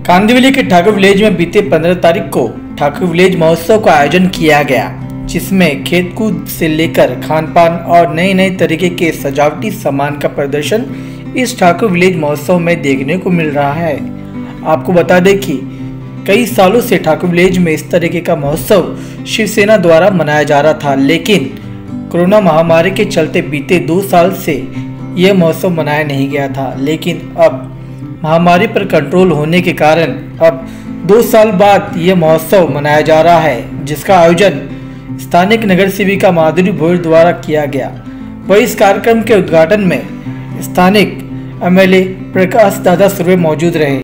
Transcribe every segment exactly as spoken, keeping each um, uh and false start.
कांदिवली के Thakur village में बीते पंद्रह तारीख को ठाकुर विलेज महोत्सव का आयोजन किया गया, जिसमें खेत कूद से लेकर खान पान और नए नए तरीके के सजावटी सामान का प्रदर्शन इस ठाकुर विलेज महोत्सव में देखने को मिल रहा है। आपको बता दें कि कई सालों से ठाकुर विलेज में इस तरीके का महोत्सव शिवसेना द्वारा मनाया जा रहा था, लेकिन कोरोना महामारी के चलते बीते दो साल से यह महोत्सव मनाया नहीं गया था। लेकिन अब महामारी पर कंट्रोल होने के कारण अब दो साल बाद यह महोत्सव मनाया जा रहा है, जिसका आयोजन स्थानिक नगर सेविका माधुरी भोज द्वारा किया गया। वही इस कार्यक्रम के उद्घाटन में स्थानिक एमएलए प्रकाश दादा सुर्वे मौजूद रहे।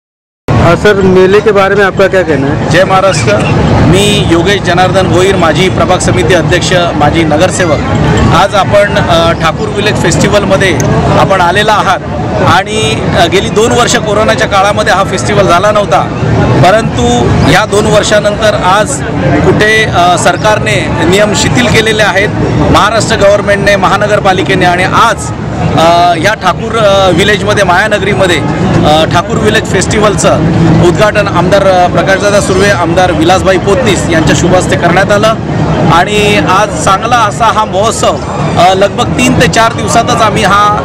हाँ सर, मेले के बारे में आपका क्या कहना है? जय महाराष्ट्र। मी योगेश जनार्दन भोईर, माजी प्रभाग समिती अध्यक्ष, माजी नगरसेवक। आज आपण ठाकूर विलेज फेस्टिवलमध्ये आपण आलेला आहात आणि गेली दोन वर्ष कोरोनाच्या काळामध्ये हा फेस्टिवल झाला नव्हता, परंतु ह्या दोन वर्षानंतर आज कुठे सरकारने नियम शिथिल केलेले आहेत, महाराष्ट्र गव्हर्नमेंटने, महानगरपालिकेने, आणि आज ह्या ठाकूर विलेजमध्ये, मायानगरीमध्ये ठाकूर विलेज फेस्टिवलचं उद्घाटन आमदार प्रकाशदादा सुर्वे, आमदार विलासभाई पोतनीस यांच्या शुभ हस्ते करण्यात आलं। आणि आज चांगला असा हा महोत्सव लगभग तीन ते चार दिवसातच आम्ही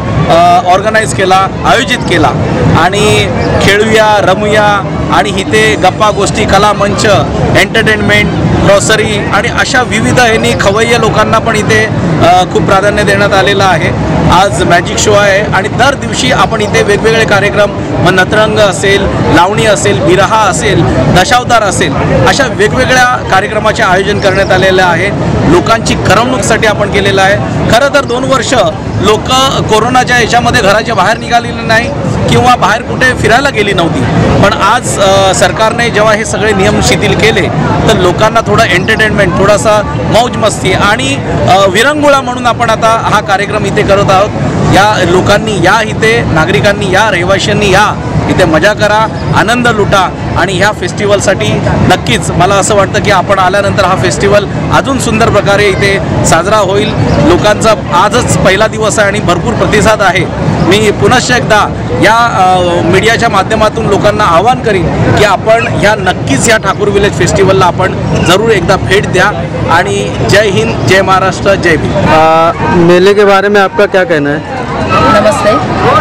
हा ऑर्गनाइज केला, आयोजित केला। आणि खेळूया, रमूया आणि इथे गप्पा गोष्टी, कला मंच, एंटरटेनमेंट, ग्रॉसरी आणि अशा विविध यांनी खवय्ये लोकांना पण इथे खूप प्राधान्य देण्यात आलेलं आहे। आज मॅजिक शो आहे आणि दर दिवशी आपण इथे वेगवेगळे कार्यक्रम, मग नतरंग असेल, लावणी असेल, बिरहा असेल, दशावतार असेल, अशा वेगवेगळ्या कार्यक्रमाचे आयोजन करण्यात आलेले आहे। लोकांची करमणुकीसाठी आपण केलेलं आहे। खरं तर दोन वर्ष लोक कोरोनाच्या याच्यामध्ये घराच्या बाहेर निघालेले नाही किंवा बाहेर कुठे फिरायला गेली नव्हती, पण आज सरकारने जेव्हा हे सगळे नियम शिथिल केले तर लोकांना थोडं एंटरटेनमेंट, थोडासा मौज मस्ती आणि विरंगुळा म्हणून आपण आता हा कार्यक्रम इथे करत आहोत। या लोकांनी या, इथे नागरिकांनी या, रहिवाशांनी या, इथे मजा करा, आनंद लुटा आणि ह्या फेस्टिवलसाठी नक्कीच मला असं वाटतं की आपण आल्यानंतर हा फेस्टिवल अजून सुंदर प्रकारे इथे साजरा होईल। लोकांचा आजच पहिला दिवस आहे आणि भरपूर प्रतिसाद आहे। मी पुनश्च एकदा या मीडियाच्या माध्यमातून लोकांना आवाहन करीन की आपण ह्या नक्कीच ह्या ठाकूर विलेज फेस्टिवलला आपण जरूर एकदा भेट द्या। आणि जय हिंद, जय महाराष्ट्र, जय भीम। मेले के बारे में आपका क्या कहना है? नमस्ते,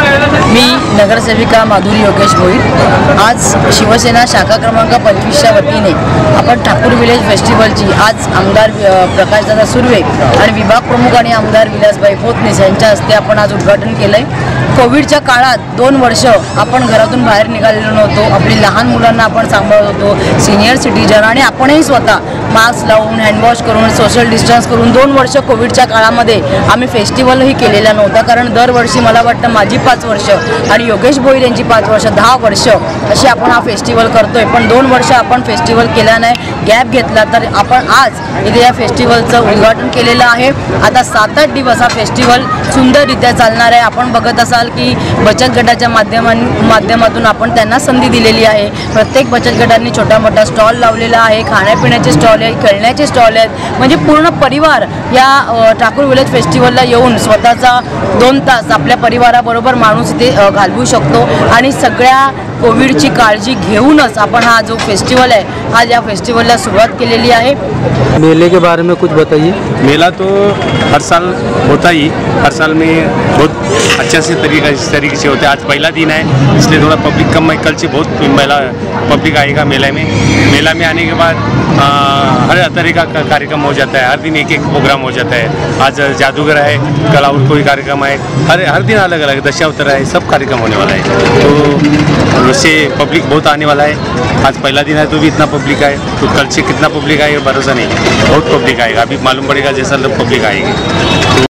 मी नगरसेविका माधुरी योगेश भोईर। आज शिवसेना शाखा क्रमांक पंचवीसच्या वतीने आपण ठाकूर विलेज फेस्टिवलची आज आमदार प्रकाशदादा सुर्वे आणि विभाग प्रमुख आणि आमदार विलासभाई पोतनीस यांच्या हस्ते आपण आज उद्घाटन केलं आहे। कोविडच्या काळात दोन वर्ष आपण घरातून बाहेर निघालेलो नव्हतो, आपली लहान मुलांना आपण सांभाळत होतो, सिनियर सिटीजन, आणि आपणही स्वतः मास्क लावून, हँडवॉश करून, सोशल डिस्टन्स करून दोन वर्ष कोविडच्या काळामध्ये आम्ही फेस्टिवलही केलेला नव्हता। कारण दरवर्षी मला वाटतं माझी पाच वर्ष आणि योगेश भोईर यांची पाच वर्ष, दहा वर्ष अशी आपण हा फेस्टिवल करतोय, पण दोन वर्ष आपण फेस्टिवल केला नाही, गॅप घेतला, तर आपण आज इथे या फेस्टिवलचं उद्घाटन केलेलं आहे। आता सात आठ दिवस हा फेस्टिवल सुंदररित्या चालणार आहे। आपण बघत असाल की बचत गटाच्या माध्यमां माध्यमातून आपण त्यांना संधी दिलेली आहे। प्रत्येक बचत गटांनी छोटा मोठा स्टॉल लावलेला आहे, खाण्यापिण्याचे स्टॉल आहे, खेळण्याचे स्टॉल आहेत, म्हणजे पूर्ण परिवार या ठाकूर विलेज फेस्टिवलला येऊन स्वतःचा दोन तास आपल्या परिवाराबरोबर माणूस इथे घालवू शकतो। आणि सगळ्या कोविडची काळजी घेऊनच आपण हा जो फेस्टिवल है, आज या फेस्टिवलला सुरुवात केलेली आहे। मेले के बारे में कुछ बताइए। मेला तो हर साल होता ही, हर साल में बहुत अच्छे से तरीका इस तरीके से होता है। आज पहला दिन है इसलिए थोड़ा पब्लिक कम है, कल से बहुत मेला पब्लिक आएगा मेला में। मेला में आने के बाद आ, हर तरह का कार्यक्रम हो जाता है, हर दिन एक एक प्रोग्राम हो जाता है। आज जादूगर है, कल और कोई कार्यक्रम है, हर हर दिन अलग अलग, दशावतार है, सब कार्यक्रम होने वाला है। तो उससे पब्लिक बहुत आने वाला है। आज पहला दिन है तो भी इतना पब्लिक आए, तो कल से कितना पब्लिक आएगा भरोसा नहीं, बहुत पब्लिक आएगा, अभी मालूम पड़ेगा जैसा पब्लिक आएगी।